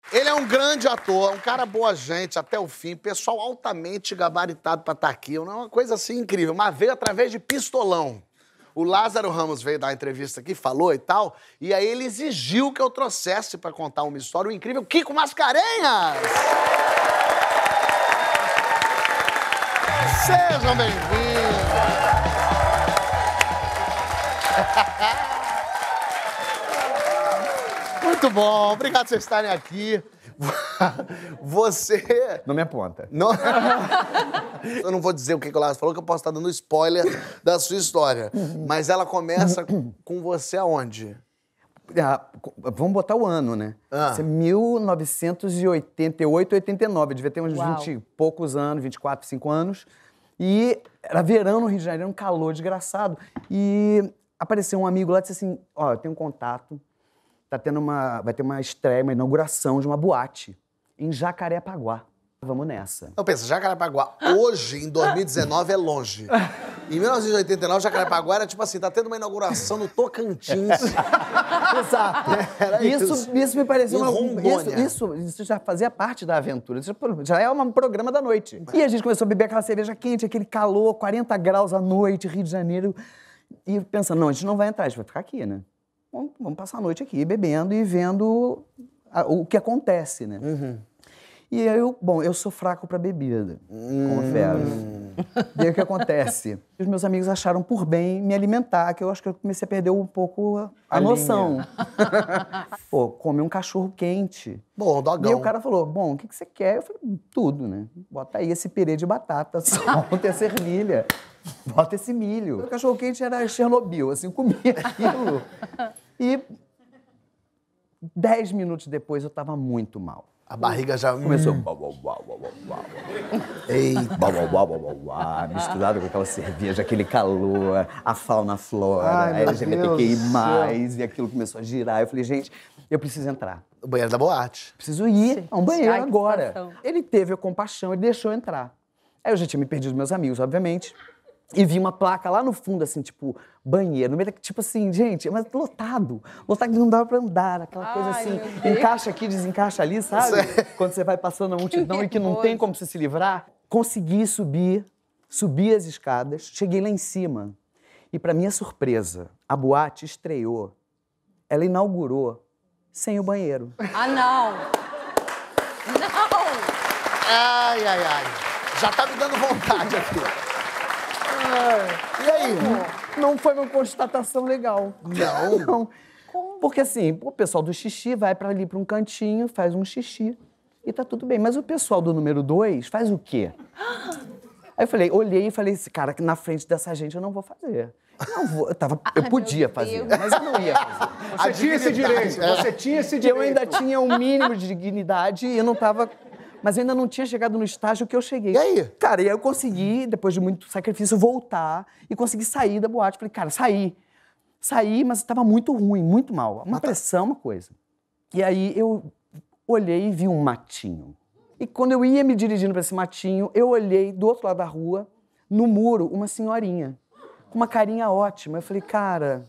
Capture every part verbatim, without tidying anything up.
Ele é um grande ator, um cara boa gente até o fim, pessoal altamente gabaritado pra estar aqui, é uma coisa assim incrível, mas veio através de pistolão. O Lázaro Ramos veio dar uma entrevista aqui, falou e tal, e aí ele exigiu que eu trouxesse pra contar uma história, o incrível Kiko Mascarenhas! Sejam bem-vindos! Muito bom, obrigado por vocês estarem aqui. Você... Não me aponta. Não... Eu não vou dizer o que o Lázaro falou, que eu posso estar dando spoiler da sua história. Mas ela começa com você aonde? Ah, vamos botar o ano, né? Ah. Isso é mil novecentos e oitenta e oito, oitenta e nove. Eu devia ter uns Uau. vinte e poucos anos, vinte e quatro, vinte e cinco anos. E era verão no Rio de Janeiro, um calor desgraçado. E apareceu um amigo lá e disse assim, ó, eu tenho um contato, tá tendo uma, vai ter uma estreia, uma inauguração de uma boate em Jacarepaguá. Vamos nessa. Eu penso, Jacarepaguá, hoje, em dois mil e dezenove, é longe. Em mil novecentos e oitenta e nove, Jacarepaguá era tipo assim, tá tendo uma inauguração no Tocantins. Exato. Era isso, isso. isso me pareceu Em uma... Rondônia. Isso, isso, isso já fazia parte da aventura. Isso já é um programa da noite. E a gente começou a beber aquela cerveja quente, aquele calor, quarenta graus à noite, Rio de Janeiro. E pensando, não, a gente não vai entrar, a gente vai ficar aqui, né? Vamos, vamos passar a noite aqui, bebendo e vendo a, o que acontece, né? Uhum. E aí eu, bom, eu sou fraco pra bebida, Hum. confesso. E aí o que acontece? Os meus amigos acharam por bem me alimentar, que eu acho que eu comecei a perder um pouco a, A noção. Pô, comer um cachorro quente. Bom, E aí dogão. o cara falou, bom, o que, que você quer? Eu falei, tudo, né? Bota aí esse pirê de batata, solta essa ervilha, bota esse milho. O cachorro quente era Chernobyl, assim, eu comia aquilo. E dez minutos depois eu tava muito mal. A barriga já... Começou... Hum. Uau, uau, uau, uau, uau. Eita. Uau, uau, uau, uau, uau, uau, misturado com aquela cerveja, aquele calor, a fauna, a flora, Ai, a meu L G B T Q I Deus do mais, e aquilo começou a girar. Eu falei, gente, eu preciso entrar. O banheiro da boate. Preciso ir Sim. a um banheiro Ai, que agora. situação. Ele teve a compaixão, ele deixou eu entrar. Aí eu já tinha me perdido dos meus amigos, obviamente. E vi uma placa lá no fundo, assim, tipo, banheiro. No meio da, tipo assim, gente, mas lotado. Lotado que não dava pra andar, aquela coisa Ai, assim, meu Deus. encaixa aqui, desencaixa ali, sabe? Quando você vai passando a multidão e que não tem como você se livrar. Consegui subir, subi as escadas, cheguei lá em cima. E pra minha surpresa, a boate estreou. Ela inaugurou sem o banheiro. Ah, não! Não! Ai, ai, ai. Já tá me dando vontade aqui. E aí? Não foi uma constatação legal. Não? Não. Porque assim, o pessoal do xixi vai pra ali pra um cantinho, faz um xixi e tá tudo bem. Mas o pessoal do número dois faz o quê? Aí eu falei, olhei e falei, cara, que na frente dessa gente eu não vou fazer. Eu não vou. Eu, tava, eu Ai, podia meu fazer, Deus. mas eu não ia fazer. Você tinha esse direito, É. você tinha esse Eu direito. ainda tinha um mínimo de dignidade e eu não tava... Mas eu ainda não tinha chegado no estágio que eu cheguei. E aí? Cara, e aí eu consegui, depois de muito sacrifício, voltar e consegui sair da boate. Falei, cara, saí. Saí, mas estava muito ruim, muito mal. Uma pressão, uma coisa. E aí eu olhei e vi um matinho. E quando eu ia me dirigindo para esse matinho, eu olhei do outro lado da rua, no muro, uma senhorinha. Com uma carinha ótima. Eu falei, cara...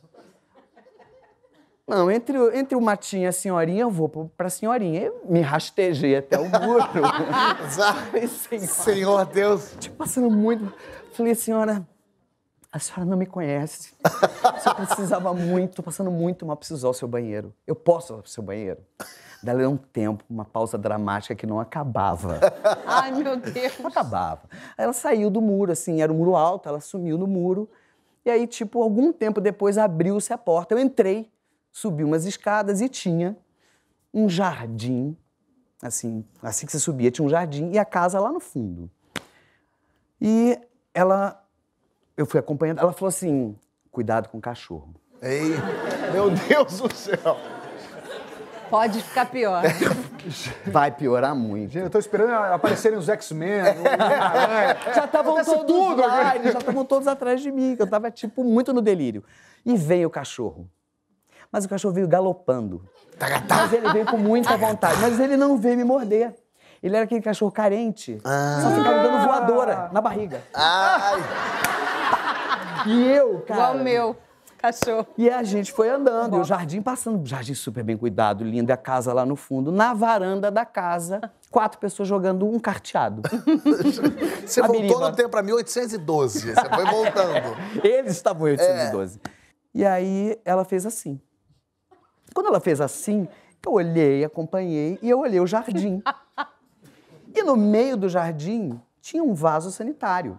Não, entre, o- entre o matinho e a senhorinha, eu vou pro- pra senhorinha. Eu me rastejei até o muro. Falei, senhora, Senhor Deus. tipo, passando muito... Falei, senhora, a senhora não me conhece. A senhora precisava muito, tô passando muito mal, preciso usar o seu banheiro. Eu posso usar o seu banheiro? Daí deu um tempo, uma pausa dramática que não acabava. Ai, meu Deus! Não acabava. Aí ela saiu do muro, assim, era um muro alto, ela sumiu no muro. E aí, tipo, algum tempo depois abriu-se a porta. Eu entrei, subi umas escadas e tinha um jardim, assim, assim que você subia, tinha um jardim e a casa lá no fundo. E ela, eu fui acompanhando, ela falou assim, cuidado com o cachorro. Ei, meu Deus do céu. Pode ficar pior. Vai piorar muito. Gente, eu tô esperando aparecerem os X-Men, o Homem-Aranha. Já estavam Acontece todos tudo lá, aqui. eles já estavam todos atrás de mim, que eu tava, tipo, muito no delírio. E veio o cachorro. Mas o cachorro veio galopando. Mas ele veio com muita vontade. Mas ele não veio me morder. Ele era aquele cachorro carente. Só ficava dando voadora na barriga. Ai. E eu, cara... Igual o meu. Cachorro. E a gente foi andando, e o jardim passando, jardim super bem cuidado, lindo, e a casa lá no fundo. Na varanda da casa, quatro pessoas jogando um carteado. Você A voltou Biriba. no tempo pra mil oitocentos e doze. Você foi voltando. Eles estavam em oitocentos e doze. E aí ela fez assim. Quando ela fez assim, eu olhei, acompanhei e eu olhei o jardim. E no meio do jardim tinha um vaso sanitário.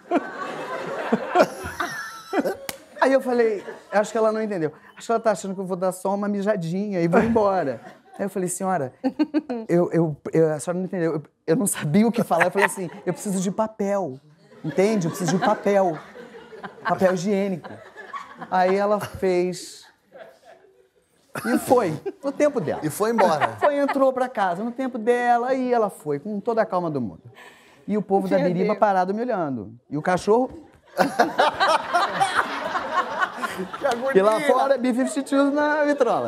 Aí eu falei, acho que ela não entendeu. Acho que ela tá achando que eu vou dar só uma mijadinha e vou embora. Aí eu falei, senhora, eu, eu, eu, a senhora não entendeu. Eu, eu não sabia o que falar. Eu falei assim, eu preciso de papel. Entende? Eu preciso de papel. Papel higiênico. Aí ela fez. E foi, no tempo dela. E foi embora. Foi, entrou pra casa, no tempo dela, e ela foi, com toda a calma do mundo. E o povo da Meu Biriba Deus. parado me olhando. E o cachorro. Que agonia. E lá fora, bife substituído na vitrola.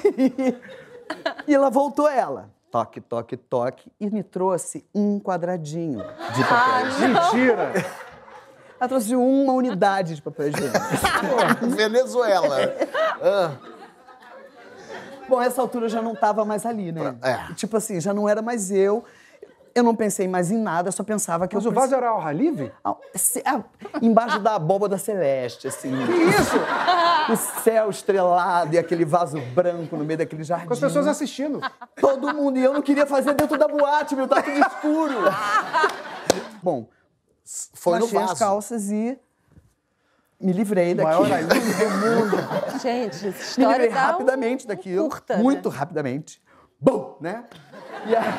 E ela voltou ela. Toque, toque, toque. E me trouxe um quadradinho de papel higiênico. Mentira! Ela trouxe uma unidade de papel higiênico. Venezuela. Ah, Bom, essa altura eu já não tava mais ali, né? É. Tipo assim, já não era mais eu. Eu não pensei mais em nada, eu só pensava que Mas eu... o vaso era ao ar livre? Ah, se- ah, embaixo da abóbada celeste, assim. Que isso? O céu estrelado e aquele vaso branco no meio daquele jardim. Com as pessoas assistindo. Todo mundo. E eu não queria fazer dentro da boate, meu. Tá tudo escuro. Bom, foi no baixei as vaso. calças e me livrei daqui. Maior alívio do mundo. Gente, essa Me história livrei tá rapidamente daquilo. curta, né? Muito rapidamente. Bum, né? E aí...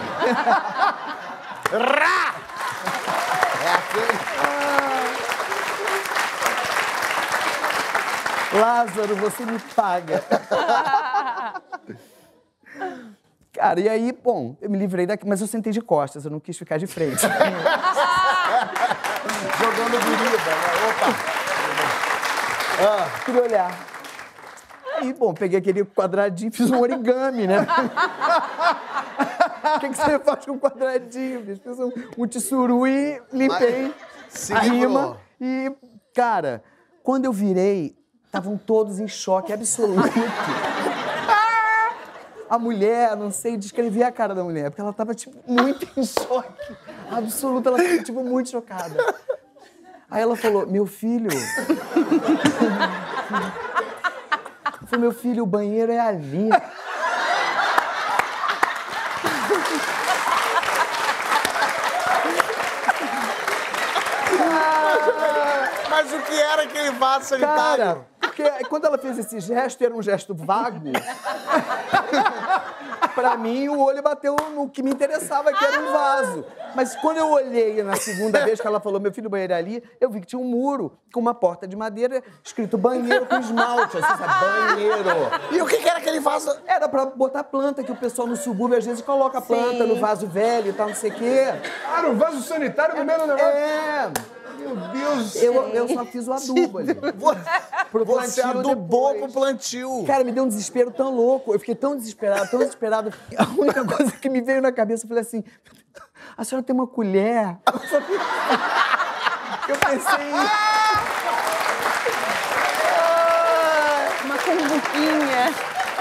Rá! É aquele... Lázaro, você me paga. Cara, e aí, bom, eu me livrei daqui, mas eu sentei de costas, eu não quis ficar de frente. Jogando Biriba, né? Opa! Queria olhar. Aí, bom, peguei aquele quadradinho, fiz um origami, né? O que, que você faz com um quadradinho? bicho? Fiz um, um tsurui, limpei se a livrou. rima. E, cara, quando eu virei, estavam todos em choque absoluto. A mulher, não sei descrever a cara da mulher, porque ela tava, tipo, muito em choque. Absoluto, ela ficou, tipo, muito chocada. Aí ela falou, meu filho... Eu falei, meu filho, o banheiro é ali. Mas o que era aquele vaso sanitário? Cara, porque quando ela fez esse gesto, era um gesto vago. Pra mim, o olho bateu no que me interessava, que era um vaso. Mas quando eu olhei na segunda vez que ela falou, meu filho, o banheiro é ali, eu vi que tinha um muro com uma porta de madeira escrito banheiro com esmalte, assim, sabe? Banheiro. E o que que era aquele vaso? Era pra botar planta, que o pessoal no subúrbio às vezes coloca planta no vaso velho e tal, não sei o quê. Ah, no vaso sanitário no meio do negócio. É. Meu Deus. Eu, eu só fiz o adubo ali. Pro Você plantio adubou depois. pro plantio. Cara, me deu um desespero tão louco. Eu fiquei tão desesperado, tão desesperado. A única coisa que me veio na cabeça, eu falei assim, a senhora tem uma colher? Eu pensei em... uma cumbuquinha.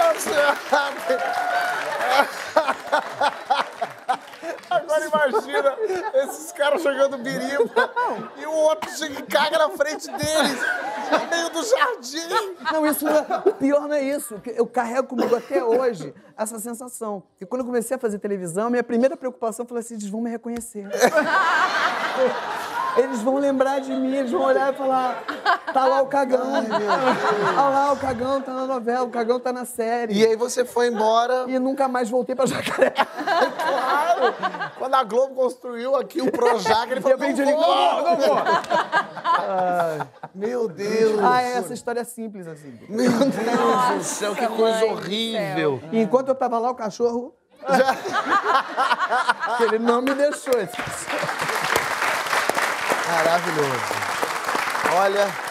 Agora imagina esses caras jogando biriba e o outro chega e caga na frente deles, no meio do jardim. Não, isso não é... O pior não é isso. que Eu carrego comigo até hoje essa sensação. Porque quando eu comecei a fazer televisão, minha primeira preocupação foi assim, eles vão me reconhecer. Eles vão lembrar de mim, eles vão olhar e falar, tá lá o cagão. Olha lá, o cagão tá na novela, o cagão tá na série. E aí você foi embora. E nunca mais voltei pra Jacaré. Claro! Quando a Globo construiu aqui o Projac, ele falou, De repente não ele, vou, não, não vou. Meu Deus. Ah, é, essa história é simples assim. Meu Deus do céu, que coisa mãe do horrível. E enquanto eu tava lá, o cachorro... Ele não me deixou. Esse cachorro. Maravilhoso. Olha...